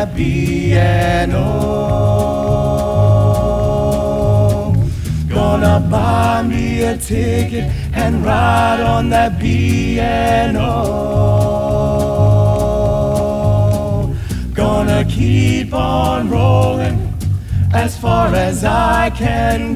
that piano. Gonna buy me a ticket and ride on that piano. Gonna keep on rolling as far as I can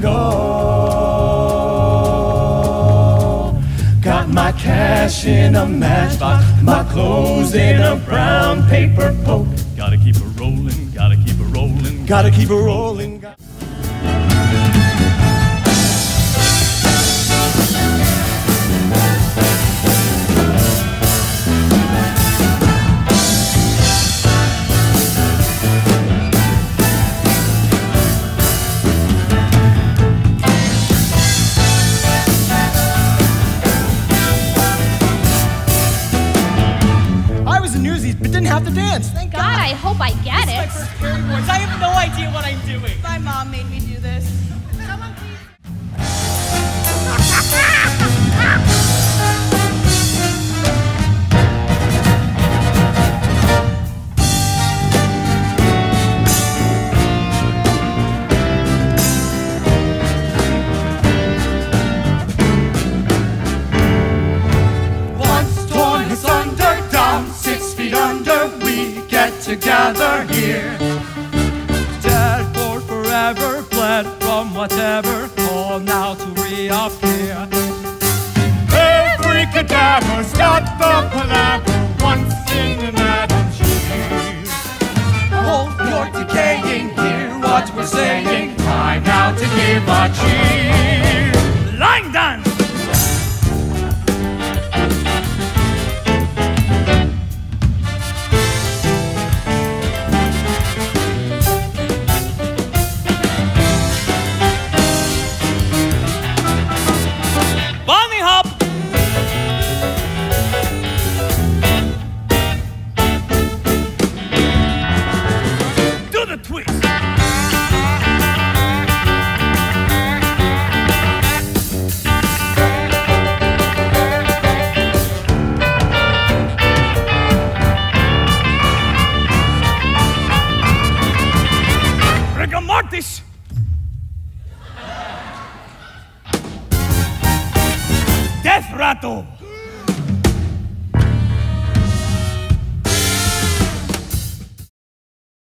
go. Got my cash in a matchbox, my clothes in a brown paper poke. Gotta keep it rolling, gotta keep it rolling. Gotta keep it rolling. Newsies, but didn't have to dance. Thank God. I hope I get it. My first Harry Boys. I have no idea what I'm doing. My mom made me do this. Someone please. Together here, Dead for forever, fled from whatever, all now to reappear. Every cadaver, stop the palaver, once in an atom sheet. Hold your decaying, hear what we're saying, time now to give a cheer. Line dance! Mortis! Death Rattle!